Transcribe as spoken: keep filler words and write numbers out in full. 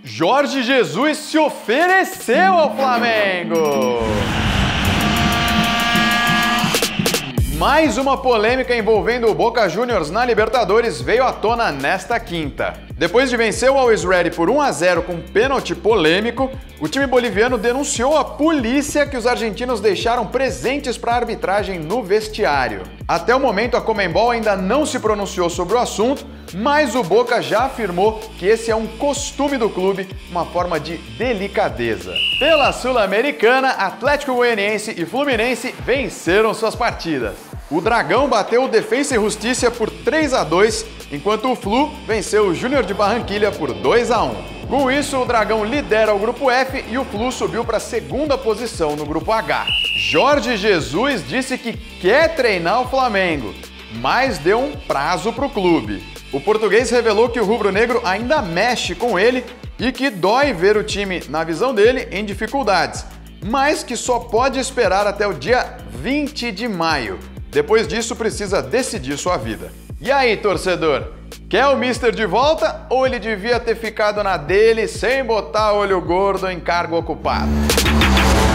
Jorge Jesus se ofereceu ao Flamengo! Mais uma polêmica envolvendo o Boca Juniors na Libertadores veio à tona nesta quinta. Depois de vencer o Always Ready por um a zero com pênalti polêmico, o time boliviano denunciou à polícia que os argentinos deixaram presentes para a arbitragem no vestiário. Até o momento, a Conmebol ainda não se pronunciou sobre o assunto, mas o Boca já afirmou que esse é um costume do clube, uma forma de delicadeza. Pela Sul-Americana, Atlético Goianiense e Fluminense venceram suas partidas. O Dragão bateu o Defensa e Justiça por três a dois, enquanto o Flu venceu o Júnior de Barranquilha por dois a um. Com isso, o Dragão lidera o Grupo F e o Flu subiu para a segunda posição no Grupo H. Jorge Jesus disse que quer treinar o Flamengo, mas deu um prazo para o clube. O português revelou que o rubro-negro ainda mexe com ele e que dói ver o time, na visão dele, em dificuldades, mas que só pode esperar até o dia vinte de maio. Depois disso, precisa decidir sua vida. E aí, torcedor? Quer o Mister de volta ou ele devia ter ficado na dele sem botar olho gordo em cargo ocupado?